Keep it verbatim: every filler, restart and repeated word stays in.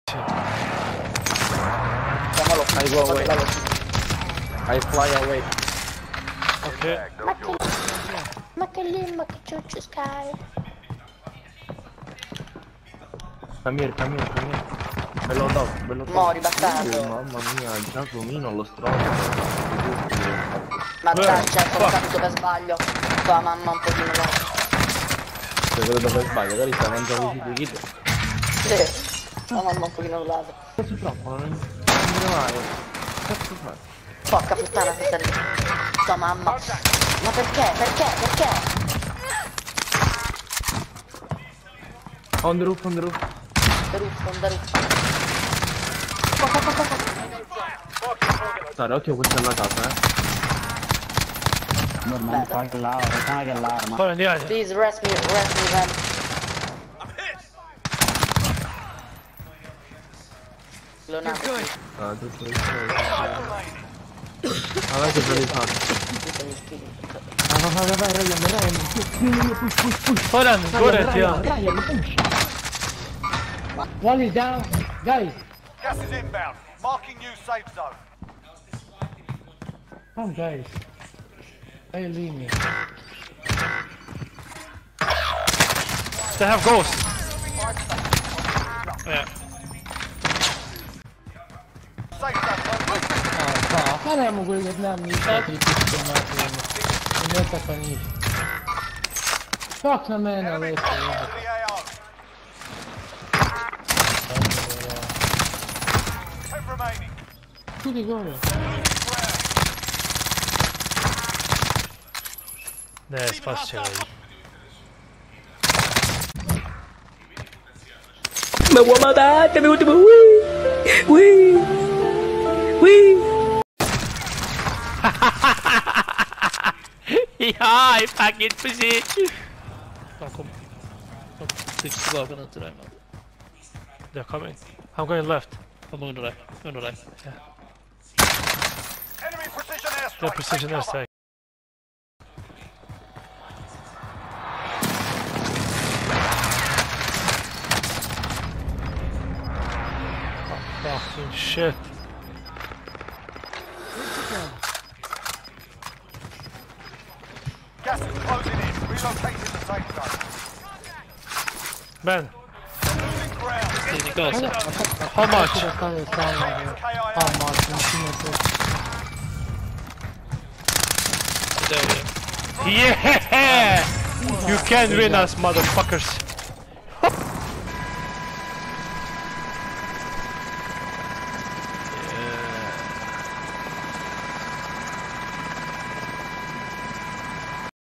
I go away. I fly away. Ok. Ma che lì, ma che ciuccio Sky. Come here, come here, come here. Bello top, bello top. Mori, bastardo. Oh, mamma mia, il Giacomino allo stronzo. Ma dai, certo, l'ho capito per sbaglio. Tua mamma un pochino là. Se vedo per sbaglio, magari sta mangiando i tuoi kit. Sì, tua mamma un pochino là. Cazzo troppo, non mi mai. Cazzo fai? Porca puttana questa lì. Tua mamma. Ma perché? Perché? Perché? On the roof, on the roof. The roof, on the roof. Stare, occhio, questa è la casa, eh. Non fai che l'arma, fai che l'arma. Poi andiamo. Please rest me, rest me then. Leonardo. Ah, tutto il ah, vai che te li fanno. Ah, vai, vai, vai, Ryan, Ryan. Push, push, push. Hold on, go there, yeah. Ryan, push. Wall is down, guys. Gas is inbound. Marking new safe zone. Come guys. Hey, leave me. They have ghosts. Yeah. Safe zone. Ah, faremo quelli che abbiamo iniziato di tutti un attimo. Non è attaccati. Fuck the man Enemy adesso. to the A O. Ten remaining. Tu di gol. Ne, spazio. Ma vuoi matare? Mi vuoi Wii! Wii! Wii! Yeah, I fucking pussy! Don't come. Don't think you're gonna do that, man. They're coming. I'm going left. I'm going to left. I'm going to left. Yeah. Enemy precision airstrike. They're precision Take cover. airstrike. Oh, fucking shit. Gas is closing in. Relocating the safe zone. Ben, Losing ground. tieni cosa. How much? How much? Yeah! You can win us, motherfuckers.